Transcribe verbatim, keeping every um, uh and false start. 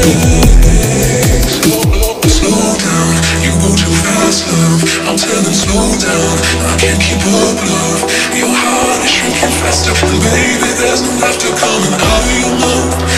Slow down, you go too fast, love. I'm telling slow down, I can't keep up, love. Your heart is shrinking faster, and baby, there's no laughter coming out of your mouth.